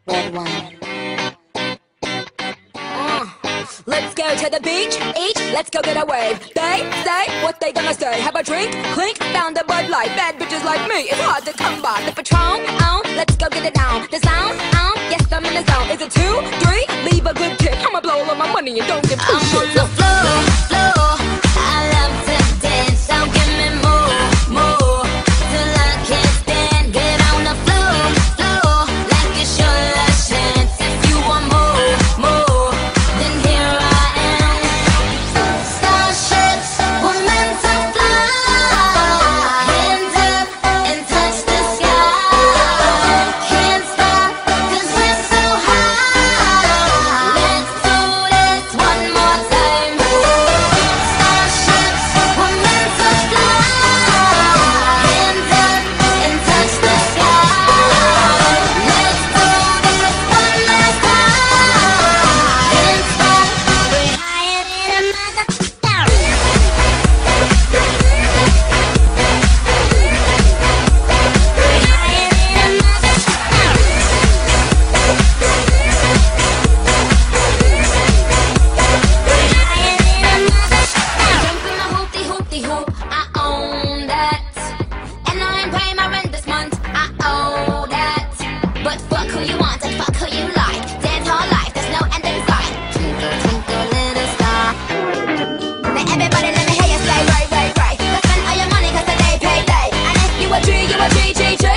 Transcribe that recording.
Red one. Let's go to the beach, each, let's go get a wave. They say what they gonna say. Have a drink, clink, found a Bud Light. Bad bitches like me, it's hard to come by. The Patron, let's go get it down. The sound, yes I'm in the zone. Is it 2, 3? Leave a good tip. I'ma blow all of my money and don't give two shits. I'm on the floor. I love to dance, so give me more, till I can't stand. Get on the floor, like it's your last chance. If you want more, then here I am. Starships were meant to fly. Hands up and touch the sky. Can't stop 'cause we're so high. Let's do this one more time. Starships were meant to fly. Hands up and touch the sky. Let's do this one last time. Can't stop, we're higher than a mother. We're higher than a Jumping my hoopty-hoop, I own that. And I ain't paying my rent this month, I owe that. But fuck who you want and fuck who you like. Dance all life, there's no end in sight. Twinkle, twinkle, little star. Now everybody let me hear you say, right. Go spend all your money 'cause today payday. And if you a G, you a G, G, G.